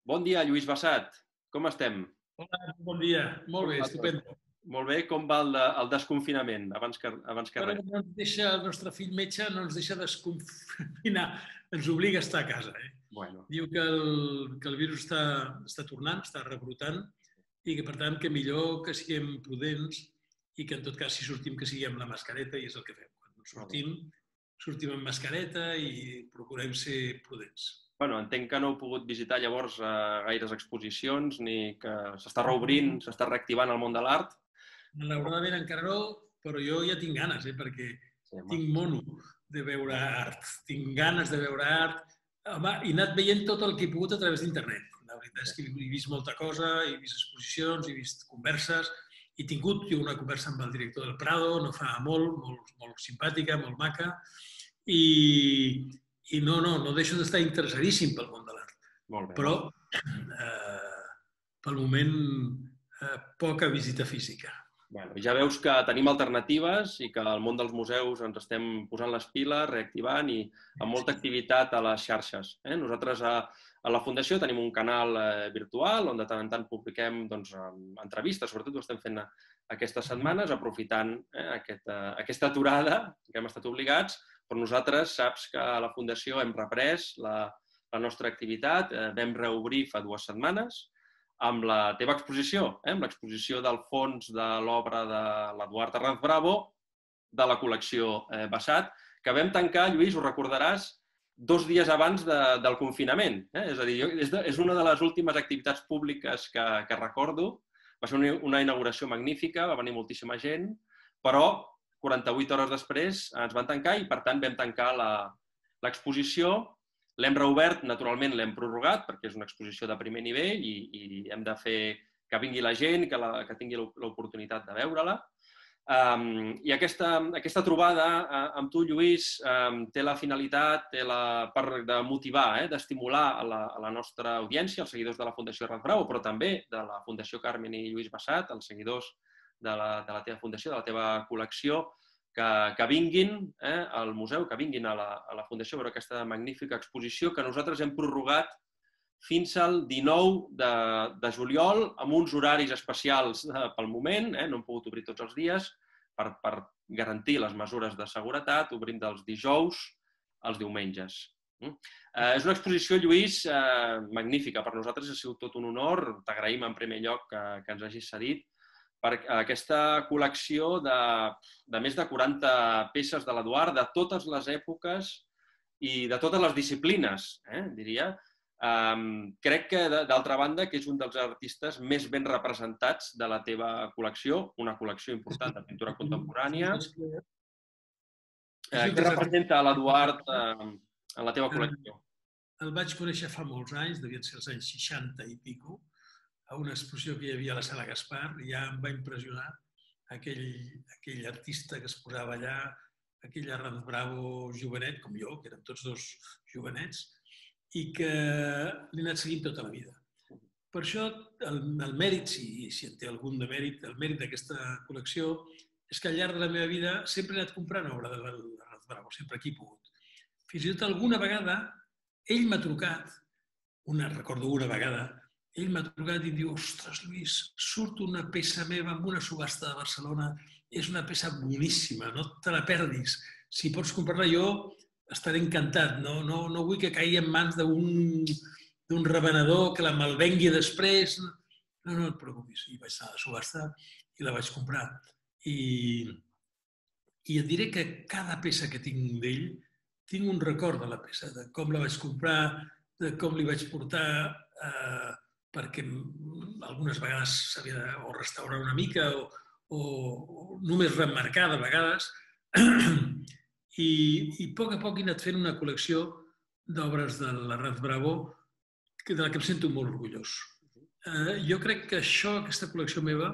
Bon dia, Lluís Bassat. Com estem? Hola, bon dia. Molt bé, estupendo. Molt bé. Com va el desconfinament, abans que res? No ens deixa, el nostre fill metge no ens deixa desconfinar, ens obliga a estar a casa. Bueno, Diu que el virus està tornant, està rebrotant, i que, per tant, que millor que siguem prudents i que, en tot cas, si sortim, que sigui amb la mascareta, i és el que fem. Quan sortim amb mascareta i procurem ser prudents. bueno, entenc que no heu pogut visitar llavors gaires exposicions, ni que s'està reobrint, s'està reactivant el món de l'art. Malauradament encara no, però jo ja tinc ganes, perquè tinc mono de veure art. Tinc ganes de veure art. Home, he anat veient tot el que he pogut a través d'internet. La veritat és que he vist molta cosa, he vist exposicions, he vist converses. He tingut jo una conversa amb el director del Prado, no fa molt simpàtica, molt maca. I no deixo d'estar interessadíssim pel món de l'art. Molt bé. Però, pel moment, poca visita física. Bueno, ja veus que tenim alternatives i que al món dels museus ens estem posant les piles, reactivant i amb molta activitat a les xarxes. Nosaltres a la Fundació tenim un canal virtual on de tant en tant publiquem entrevistes, sobretot ho estem fent aquestes setmanes, aprofitant aquesta aturada que hem estat obligats, però nosaltres saps que a la Fundació hem reprès la nostra activitat, vam reobrir fa 2 setmanes, amb la teva exposició, amb l'exposició del fons de l'obra de l'Eduard Arranz Bravo de la col·lecció Bassat, que vam tancar, Lluís, ho recordaràs, 2 dies abans del confinament. És a dir, és una de les últimes activitats públiques que recordo. Va ser una inauguració magnífica, va venir moltíssima gent, però 48 hores després ens van tancar i, per tant, vam tancar l'exposició. L'hem reobert, naturalment l'hem prorrogat, perquè és una exposició de primer nivell i hem de fer que vingui la gent, que tingui l'oportunitat de veure-la. I aquesta trobada amb tu, Lluís, té la finalitat de motivar, d'estimular a la nostra audiència, els seguidors de la Fundació Arranz Bravo, però també de la Fundació Carmen i Lluís Bassat, els seguidors de la teva fundació, de la teva col·lecció, que vinguin al museu, que vinguin a la Fundació a veure aquesta magnífica exposició que nosaltres hem prorrogat fins al 19 de juliol amb uns horaris especials pel moment, no hem pogut obrir tots els dies per garantir les mesures de seguretat, obrim dels dijous als diumenges. És una exposició, Lluís, magnífica. Per nosaltres ha sigut tot un honor. T'agraïm en primer lloc que ens hagis cedit per aquesta col·lecció de més de 40 peces de l'Eduard, de totes les èpoques i de totes les disciplines, diria. Crec que, d'altra banda, que és un dels artistes més ben representats de la teva col·lecció, una col·lecció important de pintura contemporània. Què representa l'Eduard en la teva col·lecció? El vaig conèixer fa molts anys, devien ser els anys 60 i pico, a una exposició que hi havia a la Sala Gaspar, i ja em va impressionar aquell artista que es posava allà, aquell Arranz Bravo jovenet, com jo, que érem tots 2 jovenets, i que l'he anat seguint tota la vida. Per això, el mèrit, si en té algun de mèrit, el mèrit d'aquesta col·lecció és que al llarg de la meva vida sempre he anat comprant obra de l'Arranz Bravo, sempre que he pogut. Fins i tot alguna vegada ell m'ha trucat, recordo una vegada, ell m'ha trucat i em diu: ostres, Lluís, surt una peça meva amb una subhasta de Barcelona, és una peça boníssima, no te la perdis. Si pots comprar-la, jo estaré encantat. No vull que caigui en mans d'un revenedor que la malvengui després. No et preocupis. I vaig anar a la subhasta i la vaig comprar. I et diré que cada peça que tinc d'ell, tinc un record de la peça, de com la vaig comprar, de com li vaig portar, perquè algunes vegades s'havia de restaurar una mica o només remarcar de vegades. I a poc he anat fent una col·lecció d'obres de l'Arranz Bravo de la que em sento molt orgullós. Jo crec que aquesta col·lecció meva,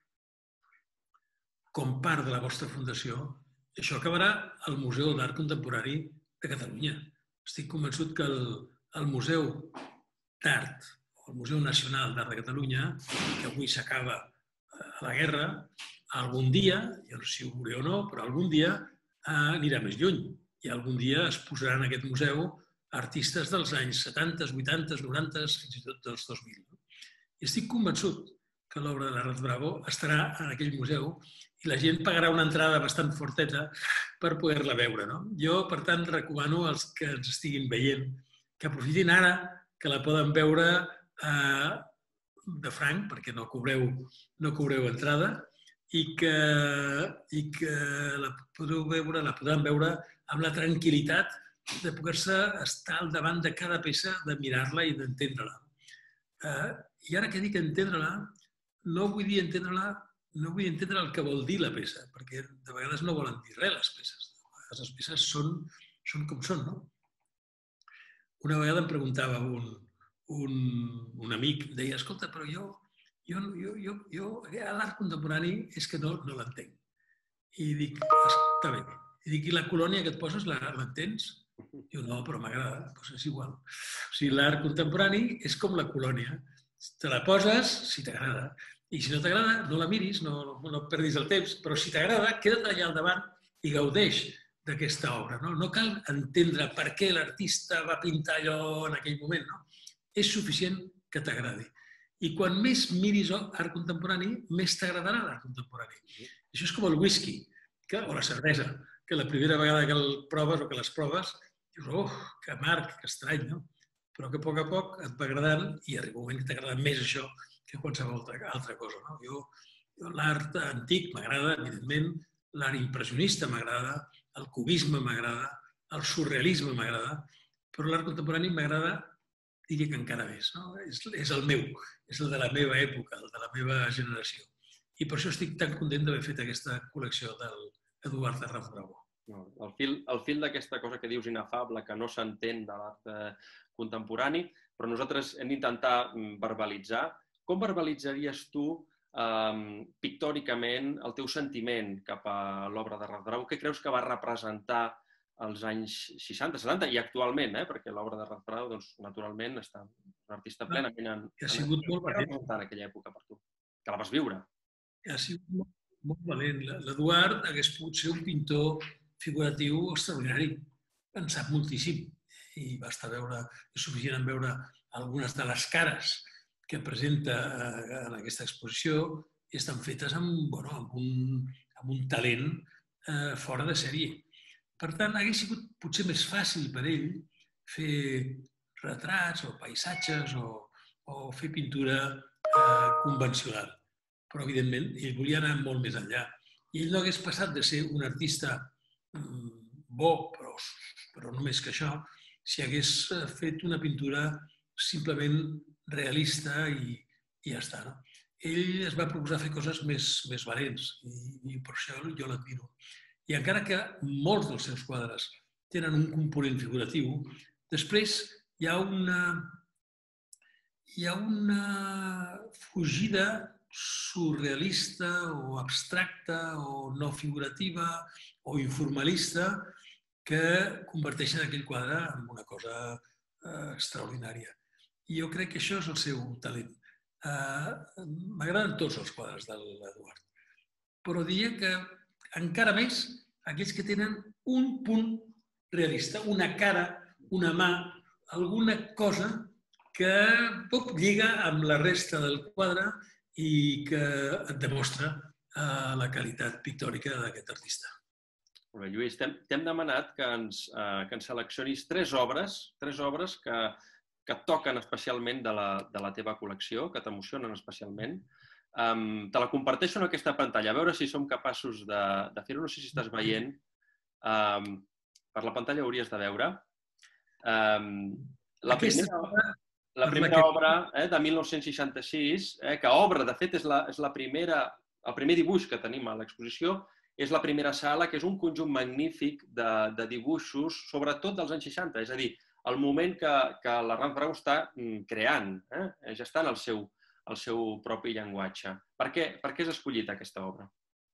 com part de la vostra fundació, això acabarà al Museu d'Art Contemporani de Catalunya. Estic convençut que el Museu d'Art, el Museu Nacional d'Art de Catalunya, que avui s'acaba a la guerra, algun dia, jo no sé si ho veuré o no, però algun dia anirà més lluny i algun dia es posarà en aquest museu artistes dels anys 70, 80, 90, fins i tot dels 2000. I estic convençut que l'obra de l'Arnaz Bravo estarà en aquell museu i la gent pagarà una entrada bastant forteta per poder-la veure. Jo, per tant, recomano als que ens estiguin veient que aprofitin ara que la poden veure de franc, perquè no cobreu entrada, i que la podran veure amb la tranquil·litat de poder-se estar al davant de cada peça, de mirar-la i d'entendre-la. I ara que dic entendre-la, no vull entendre el que vol dir la peça, perquè de vegades no volen dir res les peces. De vegades les peces són com són, no? Una vegada em preguntava un amic, deia, escolta, però jo l'art contemporani és que no l'entenc. I dic, està bé. I dic, i la colònia que et poses, l'entens? Diu, no, però m'agrada, doncs és igual. O sigui, l'art contemporani és com la colònia. Te la poses si t'agrada. I si no t'agrada, no la miris, no perdis el temps, però si t'agrada, queda't allà al davant i gaudeix d'aquesta obra. No cal entendre per què l'artista va pintar allò en aquell moment. És suficient que t'agradi. I quan més miris art contemporani, més t'agradarà l'art contemporani. Això és com el whisky o la cervesa, que la primera vegada que el proves o que les proves, dius, oh, que amarg, que estrany, no? Però que a poc et va agradant i arriba un moment que t'agrada més això que qualsevol altra cosa. Jo l'art antic m'agrada, evidentment, l'art impressionista m'agrada, el cubisme m'agrada, el surrealisme m'agrada, però l'art contemporani m'agrada, diria que encara més. És el meu, és el de la meva època, el de la meva generació. I per això estic tan content d'haver fet aquesta col·lecció d'Eduard Arnaz Bravo. El fil d'aquesta cosa que dius inefable, que no s'entén de l'art contemporani, però nosaltres hem d'intentar verbalitzar. Com verbalitzaries tu pictòricament el teu sentiment cap a l'obra d'Arnaz Bravo? Què creus que va representar als anys 60, 70 i actualment, perquè l'obra d'Arnaz Bravo, naturalment, està un artista plenament ha sigut molt valent en aquella època per tu, que la vas viure. Ha sigut molt valent. L'Eduard hagués pogut ser un pintor figuratiu extraordinari. En sap moltíssim. I basta veure, és suficient en veure algunes de les cares que presenta en aquesta exposició i estan fetes amb un talent fora de sèrie. Per tant, hagués sigut potser més fàcil per ell fer retrats o paisatges o fer pintura convencional. Però, evidentment, ell volia anar molt més enllà. I ell no hagués passat de ser un artista bo, però no més que això, si hagués fet una pintura simplement realista i ja està. Ell es va proposar fer coses més valents i per això jo l'admiro. I encara que molts dels seus quadres tenen un component figuratiu, després hi ha una fugida surrealista o abstracta o no figurativa o informalista que converteixen aquell quadre en una cosa extraordinària. I jo crec que això és el seu talent. M'agraden tots els quadres de l'Eduard, però diria que encara més aquells que tenen un punt realista, una cara, una mà, alguna cosa que poc lliga amb la resta del quadre i que et demostra la qualitat pictòrica d'aquest artista. Molt bé, Lluís, t'hem demanat que ens seleccionis tres obres que et toquen especialment de la teva col·lecció, que t'emocionen especialment. Te la comparteixo en aquesta pantalla, a veure si som capaços de fer-ho. No sé si estàs veient. Per la pantalla hauries de veure. La primera obra de 1966, que obre, de fet, és el primer dibuix que tenim a l'exposició, és la primera sala, que és un conjunt magnífic de dibuixos, sobretot dels anys 60, és a dir, el moment que l'Arnaz Bravo està creant, ja està en el seu propi llenguatge. Per què has escollit aquesta obra?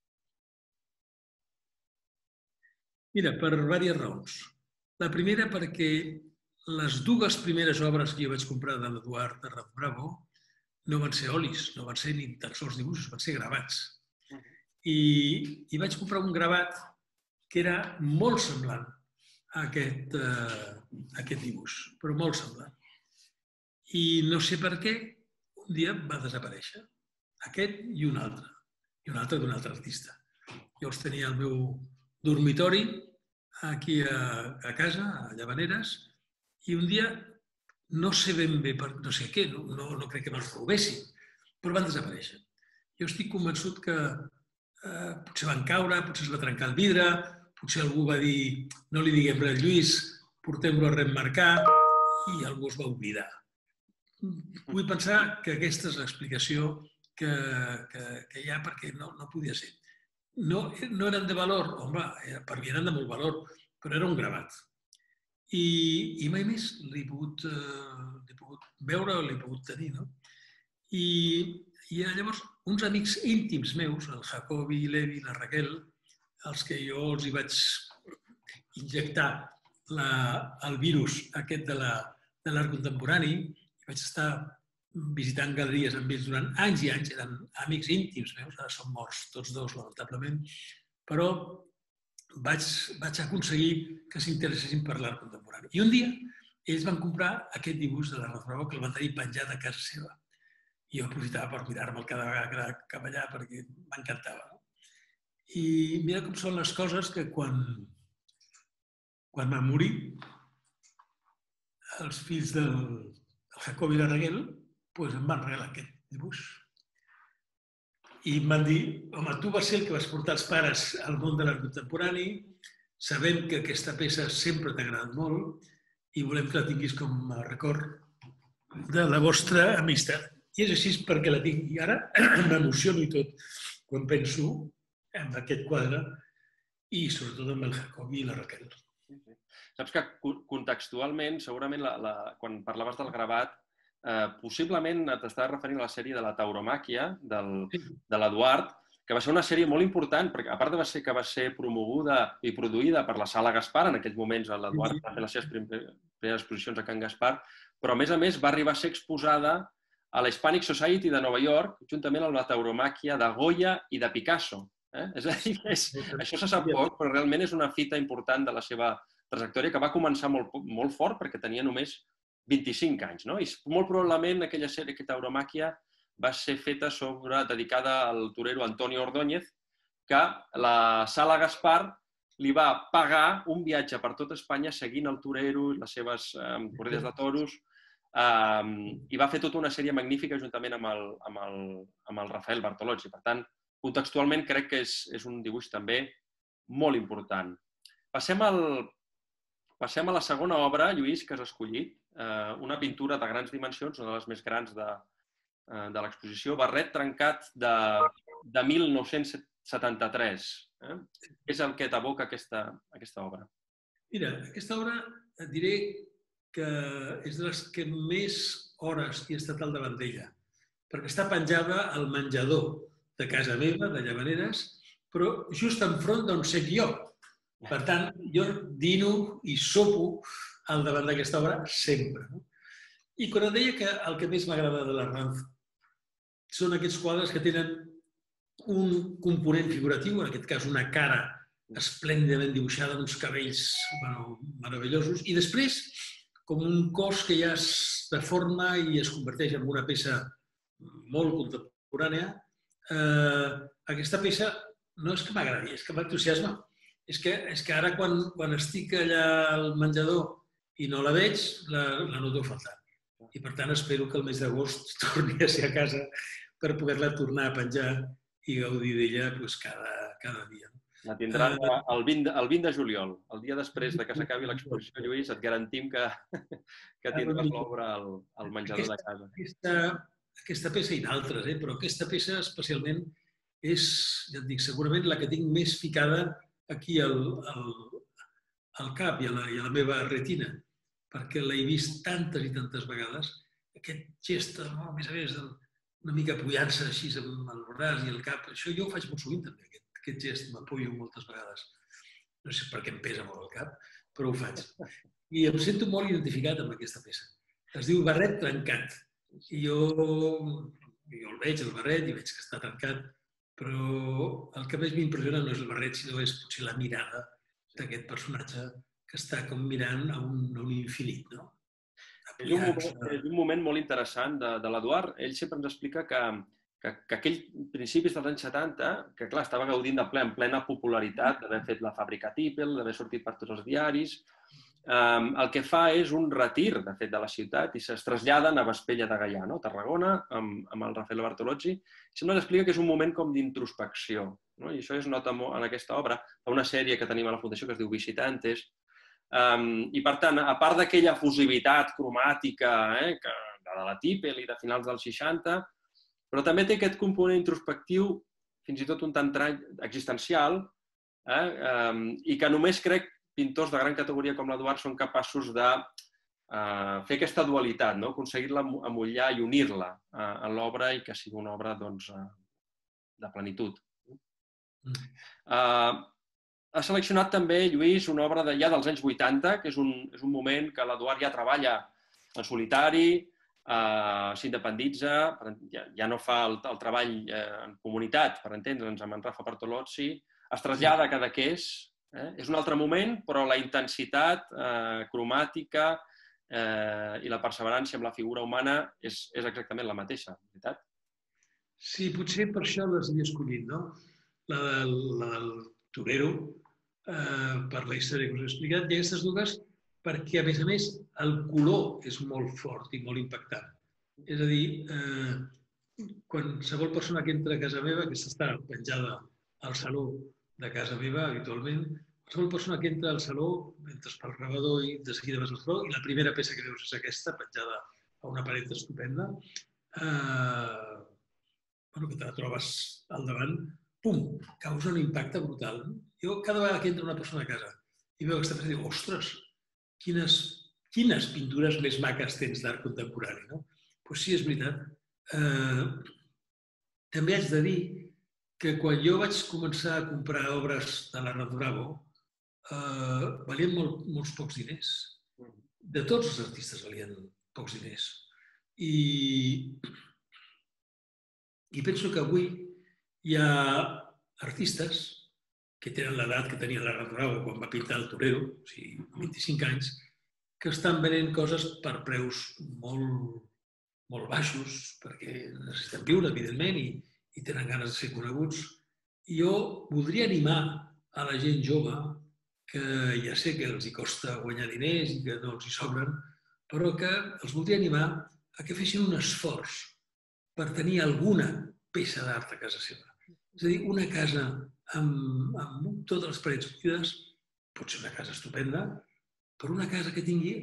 Mira, per diverses raons. La primera perquè les dues primeres obres que jo vaig comprar de l'Eduard Arnaz Bravo no van ser olis, no van ser ni tan sols dibuixos, van ser gravats. I vaig comprar un gravat que era molt semblant aquest dibuix, però molt semblant. I no sé per què, un dia va desaparèixer. Aquest i un altre d'un altre artista. Jo els tenia al meu dormitori, aquí a casa, a Llavaneres, i un dia, no sé ben bé, no sé què, no crec que me'ls robessin, però van desaparèixer. Jo estic convençut que potser van caure, potser es va trencar el vidre, potser algú va dir no li diguem res, Lluís, portem-lo a reemmarcar, i algú es va oblidar. Vull pensar que aquesta és l'explicació que hi ha, perquè no podia ser. No eren de valor, home, per mi eren de molt valor, però era un gravat. I mai més l'he pogut veure o l'he pogut tenir, no? I llavors, uns amics íntims meus, el Jacobi, l'Evi, la Raquel, els que jo els hi vaig injectar el virus aquest de l'art contemporani, i vaig estar visitant galeries amb ells durant anys i anys, eren amics íntims meus, ara són morts tots dos, lamentablement, però vaig aconseguir que s'interessessin per l'art contemporani. I un dia ells van comprar aquest dibuix de la Razoraba que el van tenir penjat a casa seva. I jo aprofitava per mirar-me'l cada vegada cap allà perquè m'encantava. I mira com són les coses que quan van morir els fills del Jacob i la Raquel em van regalar aquest dibuix. I em van dir, home, tu vas ser el que vas portar els pares al món de l'art contemporani, sabem que aquesta peça sempre t'ha agradat molt i volem que la tinguis com a record de la vostra amistat. I és així perquè la tinc. I ara m'emociono i tot quan penso en aquest quadre i sobretot amb el Jacob i la Raquel. Saps que contextualment, segurament, quan parlaves del gravat, possiblement t'estaves referint a la sèrie de la tauromàquia, de l'Eduard, que va ser una sèrie molt important, perquè a part que va ser promoguda i produïda per la Sala Gaspar, en aquells moments l'Eduard va fer les seves primeres exposicions a Can Gaspar, però a més va arribar a ser exposada a la Hispanic Society de Nova York, juntament amb la tauromàquia de Goya i de Picasso. És a dir, això se sap poc, però realment és una fita important de la seva trajectòria, que va començar molt fort perquè tenia només 25 anys. I molt probablement aquella sèrie, aquesta tauromàquia, va ser feta dedicada al torero Antonio Ordóñez, que la Sala Gaspar li va pagar un viatge per tot Espanya seguint el torero, les seves corrides de toros, i va fer tota una sèrie magnífica juntament amb el Rafael Bartolozzi. Per tant, contextualment crec que és un dibuix també molt important. Passem a la segona obra, Lluís, que has escollit, una pintura de grans dimensions, una de les més grans de l'exposició, Barret trencat de 1973. Què és el que t'evoca aquesta obra? Mira, aquesta obra et diré que és de les que més hores hi he estat al davant d'ella, perquè està penjada al menjador de casa meva, de Llavaneres, però just enfront d'on sec jo. Per tant, jo dino i sopo al davant d'aquesta obra sempre. I quan et deia que el que més m'agrada de l'Arranz són aquests quadres que tenen un component figuratiu, en aquest cas una cara esplèndidament dibuixada, amb uns cabells meravellosos, i després com un cos que ja es deforma i es converteix en una peça molt contemporània. Aquesta peça no és que m'agradi, és que m'entusiasma. És que ara quan estic allà al menjador i no la veig, la noto faltar. I per tant espero que el mes d'agost torni a ser a casa per poder-la tornar a penjar i gaudir d'ella cada dia. La tindran el 20 de juliol, el dia després que s'acabi l'exposició, Lluís, et garantim que tindràs l'obra al menjador de casa. Aquesta peça i d'altres, però aquesta peça especialment és, ja et dic, segurament la que tinc més ficada aquí al cap i a la meva retina, perquè l'he vist tantes i tantes vegades, aquest gest, a més a més, una mica apujant-se així amb el braç i el cap. Això jo ho faig molt sovint també, aquest gest, m'apoyo moltes vegades. No sé per què em pesa molt el cap, però ho faig. I em sento molt identificat amb aquesta peça. Es diu Barret trencat. I jo el veig, el barret, i veig que està trencat, però el que més m'impressiona no és el barret, sinó és potser la mirada d'aquest personatge que està com mirant a un infinit, no? És un moment molt interessant de l'Eduard. Ell sempre ens explica que aquell principis dels anys 70, que clar, estava gaudint en plena popularitat, d'haver fet la fàbrica Thypel, d'haver sortit per tots els diaris, el que fa és un retir, de fet, de la ciutat i es traslladen a Vespella de Gaià, no? Tarragona, amb el Raffaele Bartolozzi. Sempre ens explica que és un moment com d'introspecció, no? I això es nota molt en aquesta obra. Fa una sèrie que tenim a la Fundació que es diu Visitantes, i per tant, a part d'aquella efusivitat cromàtica de la Thypel i de finals dels 60, però també té aquest component introspectiu, fins i tot un tant existencial, i que només crec pintors de gran categoria com l'Eduard són capaços de fer aquesta dualitat, aconseguir-la amollar i unir-la en l'obra i que sigui una obra de plenitud. Ha seleccionat també, Lluís, una obra ja dels anys 80, que és un moment que l'Eduard ja treballa en solitari, s'independitza, ja no fa el treball en comunitat, per entendre'ns, amb en Rafa Bartolozzi, es trasllada a Cadaqués, és un altre moment, però la intensitat cromàtica i la perseverança amb la figura humana és exactament la mateixa, veritat? Sí, potser per això les he escollit, no? La del torero, per la història que us he explicat, i aquestes dues perquè, a més, el color és molt fort i molt impactant. És a dir, qualsevol persona que entra a casa meva, que s'està penjada al saló de casa meva habitualment, qualsevol persona que entra al saló, entres pel rebedor i de seguida vas al saló, i la primera peça que veus és aquesta, penjada a una paret estupenda, que te la trobes al davant, pum, causa un impacte brutal. Jo, cada vegada que entra una persona a casa i veu aquesta peça, diu, ostres, quines pintures més maques tens d'art contemporani, no? Doncs sí, és veritat. També haig de dir que quan jo vaig començar a comprar obres de l'Arnald Bravo, valien molts pocs diners. De tots els artistes valien pocs diners. I penso que avui hi ha artistes que tenen l'edat que tenia l'Arnald Bravo quan va pintar el Torero, o sigui, 25 anys, que estan venent coses per preus molt baixos, perquè necessiten viure, evidentment, i tenen ganes de ser coneguts. I jo voldria animar a la gent jove, que ja sé que els hi costa guanyar diners i que no els hi sobren, però que els voldria animar a que fessin un esforç per tenir alguna peça d'art a casa seva. És a dir, una casa amb totes les parets buides, pot ser una casa estupenda, però una casa que tingui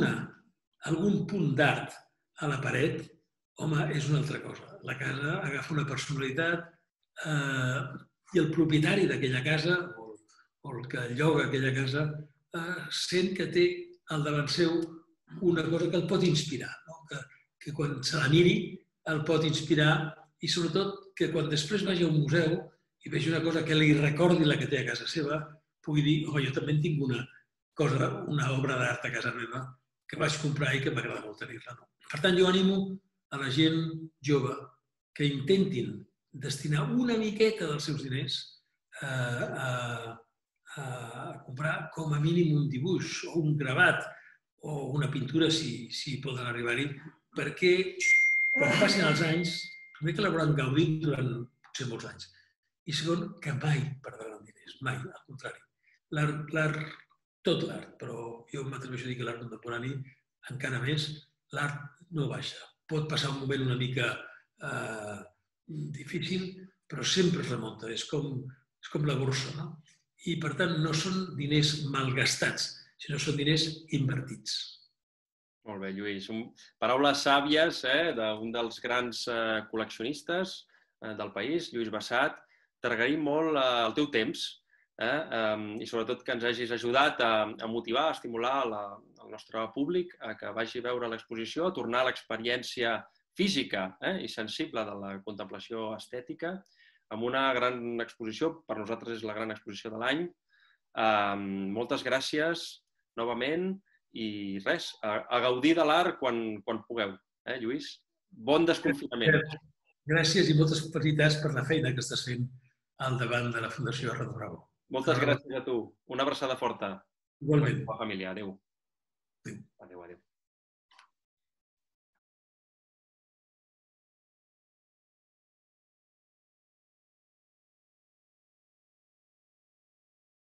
algun punt d'art a la paret, home, és una altra cosa. La casa agafa una personalitat i el propietari d'aquella casa, o el que lloga aquella casa, sent que té al davant seu una cosa que el pot inspirar, que quan se la miri el pot inspirar i sobretot que quan després vagi a un museu i vegi una cosa que li recordi la que té a casa seva, pugui dir, home, jo també tinc una obra d'art a casa meva que vaig comprar i que m'agrada molt tenir-la. Per tant, jo animo a la gent jove que intentin destinar una miqueta dels seus diners a comprar com a mínim un dibuix o un gravat o una pintura, si poden arribar-hi, perquè quan passin els anys, primer que l'hauran gaudit durant potser molts anys, i segon, que mai perdran diners, mai, al contrari. Tot l'art, però jo m'atreveixo a dir que l'art contemporani, encara més, l'art no baixa. Pot passar un moment una mica difícil, però sempre es remunta, és com la borsa, no? I, per tant, no són diners malgastats, sinó són diners invertits. Molt bé, Lluís. Paraules sàvies d'un dels grans col·leccionistes del país, Lluís Bassat. T'agraïm molt el teu temps i sobretot que ens hagis ajudat a motivar, a estimular el nostre públic a que vagi a veure l'exposició, a tornar a l'experiència física i sensible de la contemplació estètica, amb una gran exposició, per nosaltres és la gran exposició de l'any. Moltes gràcies novament i res, a gaudir de l'art quan pugueu, Lluís. Bon desconfinament. Gràcies i moltes felicitats per la feina que estàs fent al davant de la Fundació Arnald Bravo. Moltes gràcies a tu. Una abraçada forta. Igualment. La família. Adéu. Adéu. Adéu, adéu.